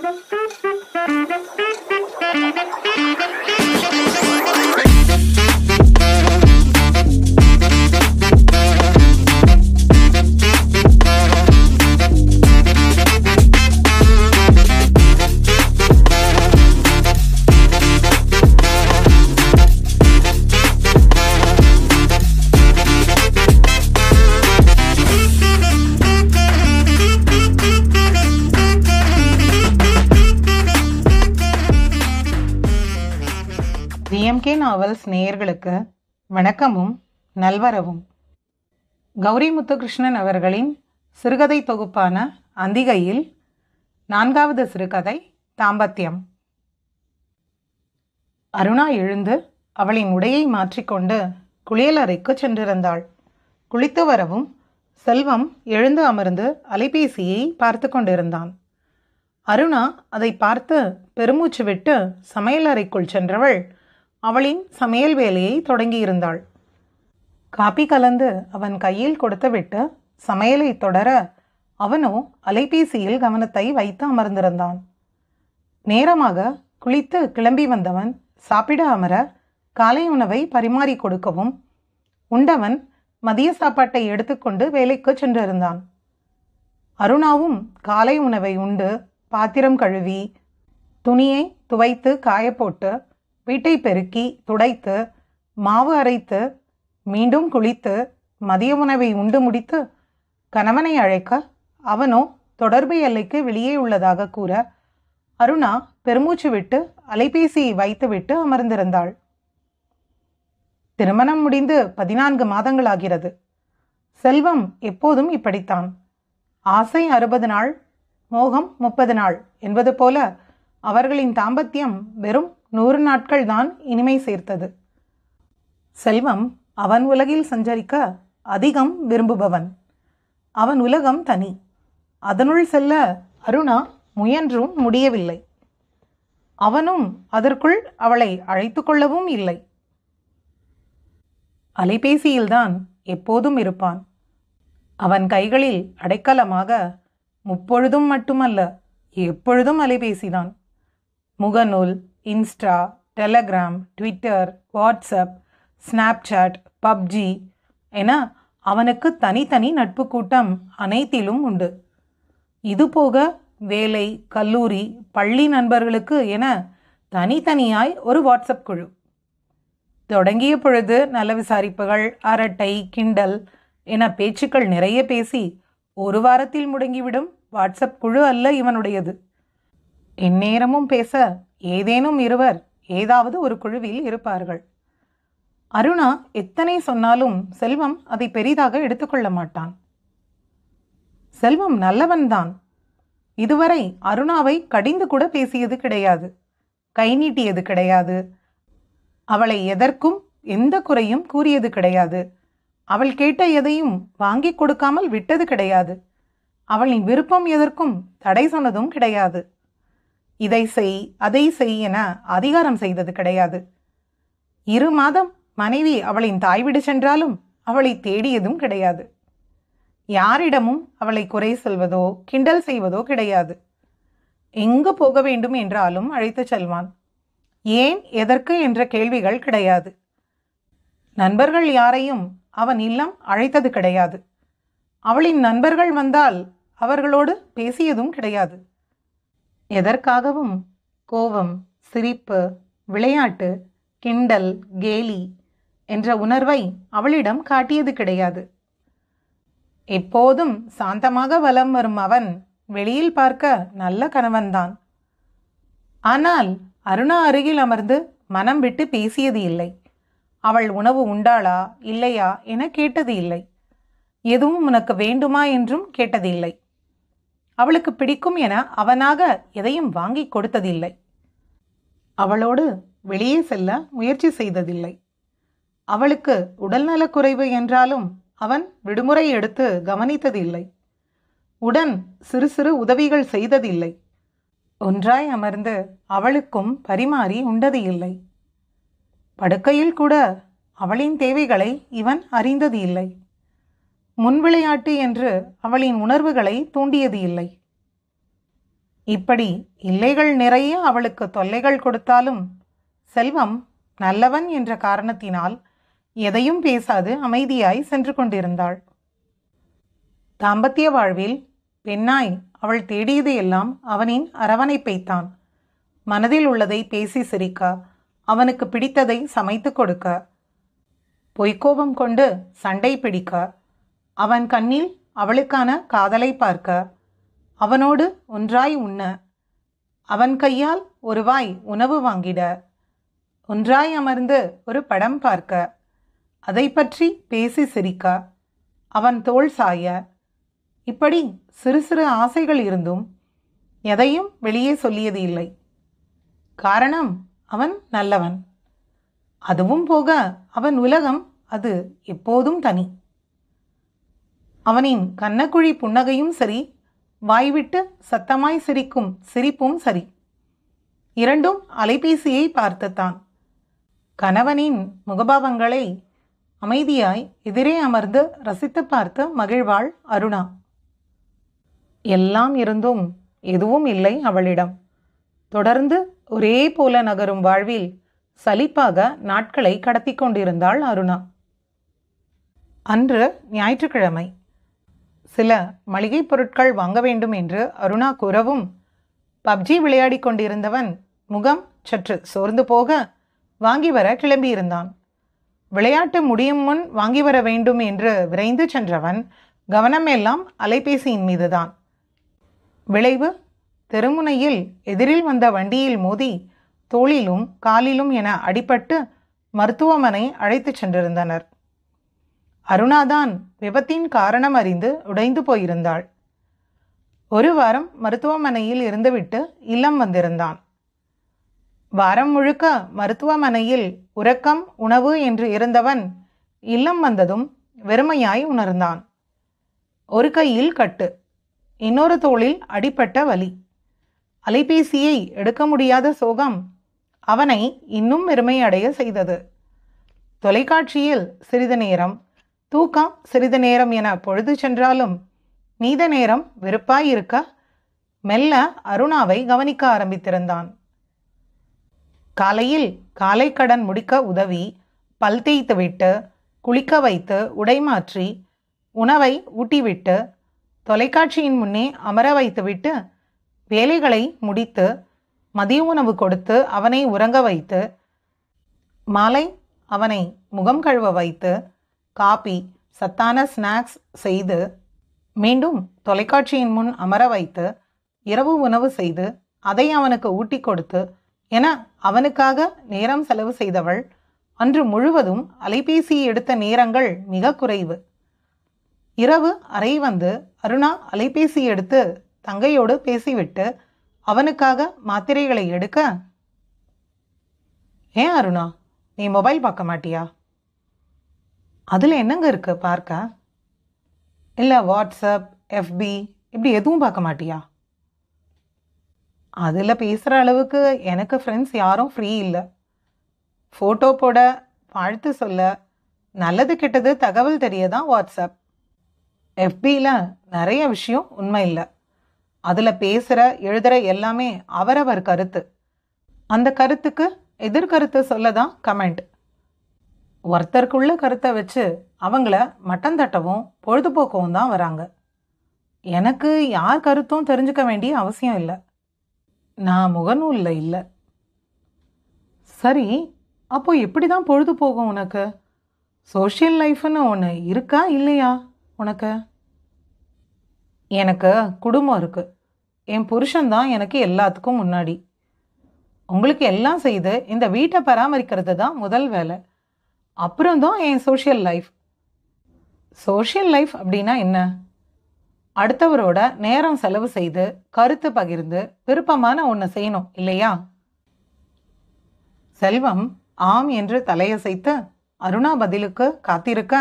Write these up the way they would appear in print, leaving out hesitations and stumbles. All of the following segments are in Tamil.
டிஎம்கே நாவல்ஸ் நேயர்களுக்கு வணக்கமும் நல்வரவும். கௌரி முத்துகிருஷ்ணன் அவர்களின் சிறுகதை தொகுப்பான அந்திகையில் 4வது சிறுகதை தாம்பத்தியம். அருணா எழுந்து அவளின் உடையை மாற்றிக்கொண்டு குளியலறைக்கு சென்றிருந்தாள். குளித்து வரவும் செல்வம் எழுந்து அமர்ந்து அலைபேசியை பார்த்து கொண்டிருந்தான். அருணா அதை பார்த்து பெருமூச்சு விட்டு சமையலறைக்குள் சென்றவள் அவளின் சமையல் வேலையை தொடங்கியிருந்தாள். காப்பி கலந்து அவன் கையில் கொடுத்துவிட்டு சமையலை தொடர அவனோ அலைபேசியில் கவனத்தை வைத்து அமர்ந்திருந்தான். நேரமாக குளித்து கிளம்பி வந்தவன் சாப்பிட அமர காலை உணவை பரிமாறி கொடுக்கவும் உண்டவன் மதிய சாப்பாட்டை எடுத்துக்கொண்டு வேலைக்கு சென்றிருந்தான். அருணாவும் காலை உணவை உண்டு பாத்திரம் கழுவி துணியை துவைத்து காயப்போட்டு வீட்டை பெருக்கி துடைத்து மாவு அரைத்து மீண்டும் குளித்து மதிய உணவை உண்டு முடித்து கணவனை அழைக்க அவனோ தொடர்பு எல்லைக்கு வெளியே உள்ளதாக கூற அருணா பெருமூச்சு விட்டு அலைபேசியை வைத்துவிட்டு அமர்ந்திருந்தாள். திருமணம் முடிந்து 14 மாதங்களாகிறது. செல்வம் எப்போதும் இப்படித்தான். ஆசை 60 நாள், மோகம் 30 நாள் என்பது போல அவர்களின் தாம்பத்தியம் வெறும் 100 நாட்கள் தான் இனிமை சேர்த்தது. செல்வம் அவன் உலகில் சஞ்சரிக்க அதிகம் விரும்புபவன். அவன் உலகம் தனி. அதனுள் செல்ல அருணா முயன்றும் முடியவில்லை. அவனும் அதற்குள் அவளை அழைத்து கொள்ளவும் இல்லை. அலைபேசியில்தான் எப்போதும் இருப்பான். அவன் கைகளில் அடைக்கலமாக முப்பொழுதும் மட்டுமல்ல எப்பொழுதும் அலைபேசிதான். முகநூல், Insta, Telegram, Twitter, WhatsApp, Snapchat, PUBG என அவனுக்கு தனித்தனி நட்பு கூட்டம் அனைத்திலும் உண்டு. இதுபோக வேலை, கல்லூரி, பள்ளி நண்பர்களுக்கு என தனித்தனியாய் ஒரு வாட்ஸ்அப் குழு. தொடங்கிய பொழுது நல விசாரிப்புகள், அரட்டை, கிண்டல் என பேச்சுக்கள் நிறைய பேசி ஒரு வாரத்தில் முடங்கிவிடும் வாட்ஸ்அப் குழு அல்ல இவனுடையது. எந்நேரமும் பேச ஏதேனும் இருவர் ஏதாவது ஒரு குழுவில் இருப்பார்கள். அருணா எத்தனை சொன்னாலும் செல்வம் அதை பெரிதாக எடுத்துக்கொள்ள மாட்டான். செல்வம் நல்லவன்தான். இதுவரை அருணாவை கடிந்து கூட பேசியது கிடையாது, கை நீட்டியது கிடையாது, அவளை எதற்கும் எந்த குறையும் கூறியது கிடையாது, அவள் கேட்ட எதையும் வாங்கி கொடுக்காமல் விட்டது கிடையாது, அவளின் விருப்பம் எதற்கும் தடை சொன்னதும் கிடையாது. இதை செய் அதை செய் என அதிகாரம் செய்தது கிடையாது. 2 மாதம் மனைவி அவளின் தாய்விடு சென்றாலும் அவளை தேடியதும் கிடையாது. யாரிடமும் அவளை குறை சொல்வதோ கிண்டல் செய்வதோ கிடையாது. எங்கு போக வேண்டும் என்றாலும் அழைத்து செல்வான். ஏன் எதற்கு என்ற கேள்விகள் கிடையாது. நண்பர்கள் யாரையும் அவன் இல்லம் அழைத்தது கிடையாது. அவளின் நண்பர்கள் வந்தால் அவர்களோடு பேசியதும் கிடையாது. எதற்காகவும் கோபம், சிரிப்பு, விளையாட்டு, கிண்டல், கேலி என்ற உணர்வை அவளிடம் காட்டியது கிடையாது. எப்போதும் சாந்தமாக வலம் வரும் அவன் வெளியில் பார்க்க நல்ல கணவன்தான். ஆனால் அருணா அருகில் அமர்ந்து மனம் விட்டு பேசியது இல்லை. அவள் உணவு உண்டாளா இல்லையா என கேட்டது இல்லை. எதுவும் உனக்கு வேண்டுமா என்றும் கேட்டதில்லை. அவளுக்கு பிடிக்கும் என அவனாக எதையும் வாங்கி கொடுத்ததில்லை. அவளோடு வெளியே செல்ல முயற்சி செய்ததில்லை. அவளுக்கு உடல்நலக்குறைவு என்றாலும் அவன் விடுமுறை எடுத்து கவனித்ததில்லை. உடன் சிறு சிறு உதவிகள் செய்ததில்லை. ஒன்றாய் அமர்ந்து அவளுக்கும் பரிமாறி உண்டது இல்லை. படுக்கையில் கூட அவளின் தேவைகளை இவன் அறிந்தது இல்லை. முன்விளையாட்டு என்று அவளின் உணர்வுகளை தூண்டியது இல்லை. இப்படி இல்லைகள் நிறைய அவளுக்கு தொல்லைகள் கொடுத்தாலும் செல்வம் நல்லவன் என்ற காரணத்தினால் எதையும் பேசாது அமைதியாய் சென்று கொண்டிருந்தாள். தாம்பத்திய வாழ்வில் பெண்ணாய் அவள் தேடியது எல்லாம் அவனின் அரவணைப்பைத்தான். மனதில் உள்ளதை பேசி சிரிக்க, அவனுக்கு பிடித்ததை சமைத்து கொடுக்க, பொய்க்கோபம் கொண்டு சண்டை பிடிக்க, அவன் கண்ணில் அவளுக்கான காதலை பார்க்க, அவனோடு ஒன்றாய் உண்ண, அவன் கையால் ஒரு வாய் உணவு வாங்கிட, ஒன்றாய் அமர்ந்து ஒரு படம் பார்க்க, அதை பற்றி பேசி சிரிக்க, அவன் தோள் சாய, இப்படி சிறு சிறு ஆசைகள் இருந்தும் எதையும் வெளியே சொல்லியது இல்லை. காரணம், அவன் நல்லவன். அதுவும் போக அவன் உலகம் அது எப்போதும் தனி. அவனின் கன்னக்குழி புன்னகையும் சரி, வாய்விட்டு சத்தமாய் சிரிக்கும் சிரிப்பும் சரி, இரண்டும் அலைபேசியை பார்த்துத்தான். கணவனின் முகபாவங்களை அமைதியாய் எதிரே அமர்ந்து ரசித்து பார்த்து மகிழ்வாள் அருணா. எல்லாம் இருந்தும் எதுவும் இல்லை அவளிடம். தொடர்ந்து ஒரே போல நகரும் வாழ்வில் சலிப்பாக நாட்களை கடத்தி கொண்டிருந்தாள் அருணா. அன்று ஞாயிற்றுக்கிழமை. சில மளிகை பொருட்கள் வாங்க வேண்டும் என்று அருணா கூறவும், பப்ஜி விளையாடி கொண்டிருந்தவன் முகம் சற்று சோர்ந்து போக வாங்கி வர கிளம்பியிருந்தான். விளையாட்டு முடியும் முன் வாங்கி வர வேண்டும் என்று விரைந்து சென்றவன் கவனம் எல்லாம் அலைபேசியின் மீதுதான். விளைவு, தெருமுனையில் எதிரில் வந்த வண்டியில் மோதி தோளிலும் காலிலும் என அடிபட்டு மருத்துவமனை அழைத்துச் சென்றிருந்தனர். அருணாதான் விபத்தின் காரணம் அறிந்து உடைந்து போயிருந்தாள். ஒரு வாரம் மருத்துவமனையில் இருந்துவிட்டு இல்லம் வந்திருந்தான். வாரம் முழுக்க மருத்துவமனையில் உறக்கம் உணவு என்று இருந்தவன் இல்லம் வந்ததும் வெறுமையாய் உணர்ந்தான். ஒரு கையில் கட்டு, இன்னொரு தோளில் அடிபட்ட வலி, அலைபேசியை எடுக்க முடியாத சோகம் அவனை இன்னும் வெறுமையடைய செய்தது. தொலைக்காட்சியில் சிறிது நேரம், தூக்கம் சிறிது நேரம் என பொழுது சென்றாலும் மீத நேரம் வெறுப்பாயிருக்க மெல்ல அருணாவை கவனிக்க ஆரம்பித்திருந்தான். காலையில் காலை கடன் முடிக்க உதவி, பல் தேய்த்து விட்டு, குளிக்க வைத்து, உடை மாற்றி, உணவை ஊட்டிவிட்டு, தொலைக்காட்சியின் முன்னே அமர வைத்துவிட்டு, வேலைகளை முடித்து, மதிய உணவு கொடுத்து அவனை உறங்க வைத்து, மாலை அவனை முகம் கழுவ வைத்து, காபி சத்தான ஸ்நாக்ஸ் செய்து, மீண்டும் தொலைக்காட்சியின் முன் அமர வைத்து, இரவு உணவு செய்து, அதை அவனுக்கு ஊட்டி கொடுத்து என அவனுக்காக நேரம் செலவு செய்தவள் அன்று முழுவதும் அலைபேசியை எடுத்த நேரங்கள் மிக குறைவு. இரவு அறை வந்து அருணா அலைபேசி எடுத்து தங்கையோடு பேசிவிட்டு அவனுக்காக மாத்திரைகளை எடுக்க, ஏன் அருணா, நீ மொபைல் பார்க்க மாட்டியா? அதில் என்னங்க இருக்கு பார்க்க? இல்லை வாட்ஸ்அப், எஃபி இப்படி எதுவும் பார்க்க மாட்டியா? அதில் பேசுகிற அளவுக்கு எனக்கு ஃப்ரெண்ட்ஸ் யாரும் ஃப்ரீ இல்லை. ஃபோட்டோ போட, வாழ்த்து சொல்ல, நல்லது கெட்டது தகவல் தெரிய தான் வாட்ஸ்அப். எஃபியில் நிறைய விஷயம் உண்மை இல்லை. அதில் பேசுகிற எழுதுகிற எல்லாமே அவரவர் கருத்து. அந்த கருத்துக்கு எதிர்கருத்து சொல்ல தான் கமெண்ட். ஒருத்தருக்குள்ள கருத்தை வச்சு அவங்கள மட்டம் தட்டவும் பொழுதுபோக்கவும் தான் வராங்க. எனக்கு யார் கருத்தும் தெரிஞ்சுக்க வேண்டிய அவசியம் இல்லை. நான் முகநூலில் இல்லை. சரி, அப்போ எப்படி தான் பொழுது போகும் உனக்கு? சோஷியல் லைஃப்னு ஒன்று இருக்கா இல்லையா உனக்கு? எனக்கு குடும்பம் இருக்குது. என் புருஷன்தான் எனக்கு எல்லாத்துக்கும் முன்னாடி. உங்களுக்கு எல்லாம் செய்து இந்த வீட்டை பராமரிக்கிறது தான் முதல் வேலை. அப்புறம்தான் என் சோஷியல் லைஃப். சோஷியல் லைஃப் அப்படின்னா என்ன? அடுத்தவரோட நேரம் செலவு செய்து, கருத்து பகிர்ந்து, விருப்பமான ஒன்று செய்யணும் இல்லையா? செல்வம் ஆம் என்று தலையசைத்து அருணா பதிலுக்கு காத்திருக்க,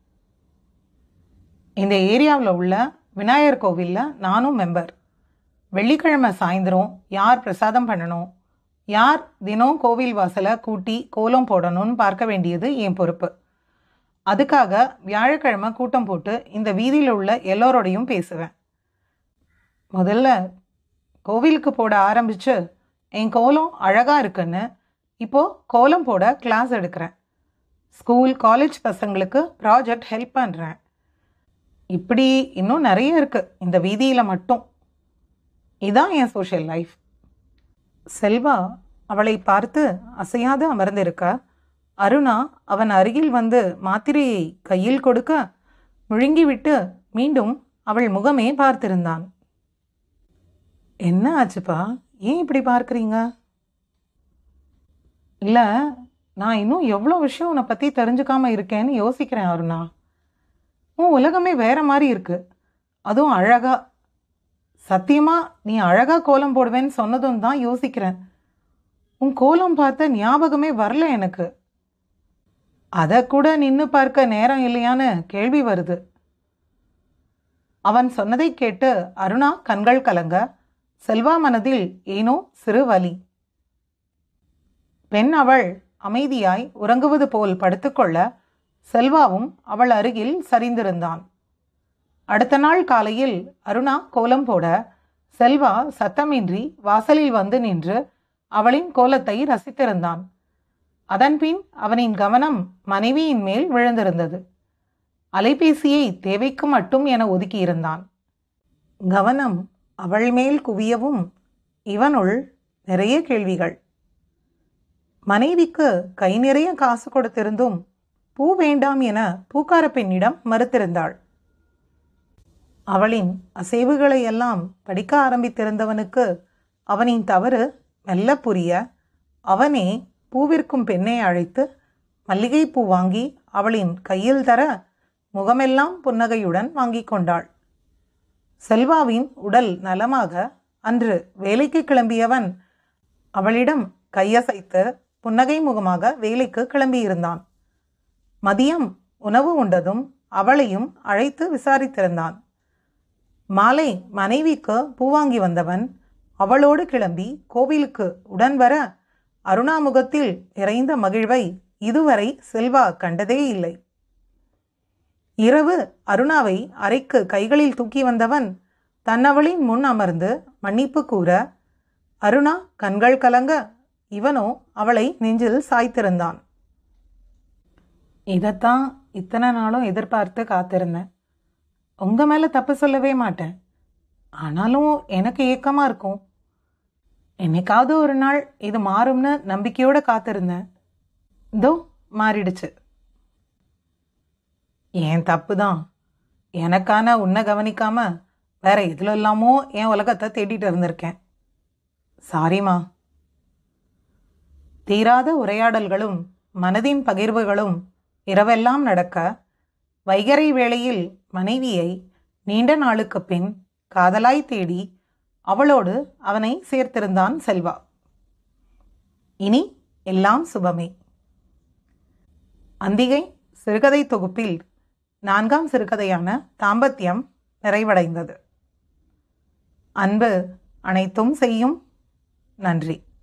இந்த ஏரியாவில் உள்ள விநாயகர் கோவிலில் நானும் மெம்பர். வெள்ளிக்கிழமை சாயந்தரம் யார் பிரசாதம் பண்ணணும், யார் தினம் கோவில் வாசலை கூட்டி கோலம் போடணும்னு பார்க்க வேண்டியது என் பொறுப்பு. அதுக்காக வியாழக்கிழமை கூட்டம் போட்டு இந்த வீதியில் உள்ள எல்லோரோடையும் பேசுவேன். முதல்ல கோவிலுக்கு போட ஆரம்பித்து என் கோலம் அழகாக இருக்குன்னு இப்போது கோலம் போட கிளாஸ் எடுக்கிறேன். ஸ்கூல் காலேஜ் பசங்களுக்கு ப்ராஜெக்ட் ஹெல்ப் பண்ணுறேன். இப்படி இன்னும் நிறைய இருக்குது இந்த வீதியில் மட்டும். இதான் என் சோஷியல் லைஃப். செல்வா அவளை பார்த்து அசையாது அமர்ந்திருக்க, அருணா அவன் அருகில் வந்து மாத்திரையை கையில் கொடுக்க முழுங்கிவிட்டு மீண்டும் அவள் முகமே பார்த்திருந்தான். என்ன ஆச்சுப்பா, ஏன் இப்படி பார்க்குறீங்க? இல்லை, நான் இன்னும் எவ்வளோ விஷயம் உன்னை பற்றி தெரிஞ்சுக்காமல் இருக்கேன்னு யோசிக்கிறேன் அருணா. உன் உலகமே வேற மாதிரி இருக்கு, அதுவும் அழகா. சத்தியமாக நீ அழகாக கோலம் போடுவேன்னு சொன்னதும் தான் யோசிக்கிறேன். உன் கோலம் பார்த்த ஞாபகமே வரல எனக்கு. அதை கூட நின்று பார்க்க நேரம் இல்லையான்னு கேள்வி வருது. அவன் சொன்னதை கேட்டு அருணா கண்கள் கலங்க, செல்வா மனதில் ஏனோ சிறு வலி. பெண் அவள் அமைதியாய் உறங்குவது போல் படுத்துக்கொள்ள செல்வாவும் அவள் அருகில் சரிந்திருந்தான். அடுத்த நாள் காலையில் அருணா கோலம் போட செல்வா சத்தமின்றி வாசலில் வந்து நின்று அவளின் கோலத்தை ரசித்திருந்தான். அதன்பின் அவனின் கவனம் மனைவியின் மேல் விழுந்திருந்தது. அலைபேசியை தேவைக்கு மட்டும் என ஒதுக்கியிருந்தான். கவனம் அவள் மேல் குவியவும் இவனுள் நிறைய கேள்விகள். மனைவிக்கு கை நிறைய காசு கொடுத்திருந்தும் பூ வேண்டாம் என பூக்கார பெண்ணிடம் மறுத்திருந்தாள். அவளின் அசைவுகளை எல்லாம் படிக்க ஆரம்பித்திருந்தவனுக்கு அவனின் தவறு மெல்ல புரிய அவனே பூவிற்கும் பெண்ணை அழைத்து மல்லிகைப்பூ வாங்கி அவளின் கையில் தர முகமெல்லாம் புன்னகையுடன் வாங்கி கொண்டாள். செல்வாவின் உடல் நலமாக அன்று வேலைக்கு கிளம்பியவன் அவளிடம் கையசைத்து புன்னகை முகமாக வேலைக்கு கிளம்பியிருந்தான். மதியம் உணவு உண்டதும் அவளையும் அழைத்து விசாரித்திருந்தான். மாலை மனைவிக்கு பூ வாங்கி வந்தவன் அவளோடு கிளம்பி கோவிலுக்கு உடன் வர அருணா முகத்தில் நிறைந்த மகிழ்வை இதுவரை செல்வா கண்டதே இல்லை. இரவு அருணாவை அறைக்கு கைகளில் தூக்கி வந்தவன் தன்னவளின் முன் அமர்ந்து மன்னிப்பு கூற அருணா கண்கள் கலங்க இவனோ அவளை நெஞ்சில் சாய்த்திருந்தான். இதைத்தான் இத்தனை நாளும் எதிர்பார்த்து காத்திருந்தேன். உங்கள் மேலே தப்பு சொல்லவே மாட்டேன், ஆனாலும் எனக்கு ஏக்கமாக இருக்கும். என்னைக்காவது ஒரு நாள் இது மாறும்னு நம்பிக்கையோடு காத்திருந்தேன். இதோ மாறிடுச்சு. ஏன் தப்பு தான். எனக்கான உன்னை கவனிக்காம வேற எதுல இல்லாமோ என் உலகத்தை தேடிட்டு இருந்திருக்கேன். சாரிம்மா. தீராத உரையாடல்களும் மனதின் பகிர்வுகளும் இரவெல்லாம் நடக்க வைகறை வேளையில் மனைவியை நீண்ட நாளுக்கு பின் காதலாய் தேடி அவளோடு அவனை சேர்த்திருந்தான் செல்வா. இனி எல்லாம் சுபமே. அந்திகை சிறுகதை தொகுப்பில் 4ஆம் சிறுகதையான தாம்பத்தியம் நிறைவடைந்தது. அன்பு அனைத்தும் செய்யும். நன்றி.